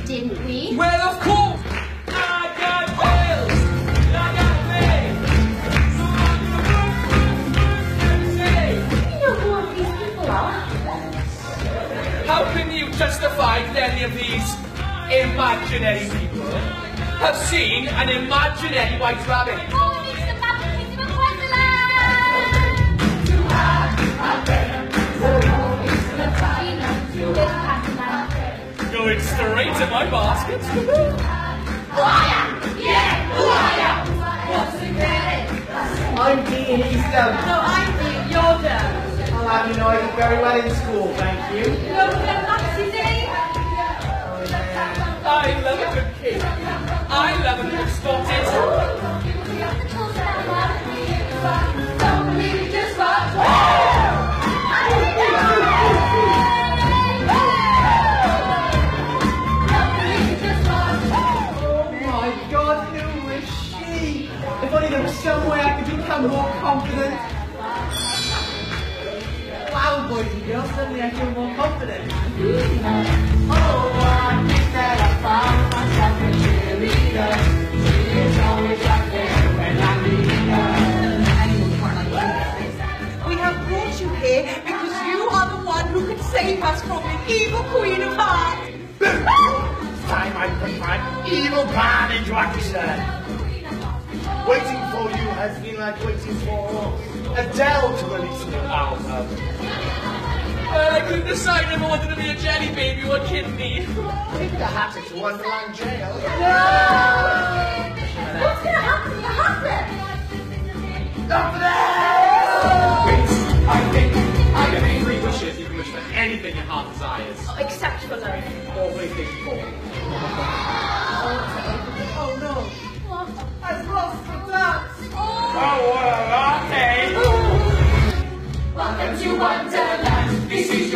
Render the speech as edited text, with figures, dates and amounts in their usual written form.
didn't we? Well, of course! I got bills! I got bills! So I'm gonna say. You know who all these people are? How can you justify that any of these imaginary people have seen an imaginary white rabbit? Oh, it's the Magic Kingdom of Wonderland! To have a better going straight to my basket. Who are ya? Yeah, who are ya? What's the credit? I'm Dean Eastham. No, I'm Dean Yoda. I'll have you know I did very well in school, thank you. No, we're not today. I love a good cake. I love a good spotted. Don't believe you just watch. If only there was some way I could become more confident. Wow, boys and girls, suddenly I feel more confident. Oh, one thing that I found myself a cheerleader. She is always right there when I need her. We have brought you here because you are the one who can save us from the evil Queen of Hearts. Time I put my evil plan into action. Waiting for you has been like waiting for Adele to release a new album. Well, I couldn't decide if I wanted to be a jelly baby or a kidney. Maybe the Hatter to Wonderland jail. No! What's going to happen to the Hatter? Wait, I think I have 3 wishes. You can wish for anything your heart desires. Except for love. Or PlayStation 4. Oh no, I've lost the dance. Oh, what a latte! Welcome to Wonderland. This is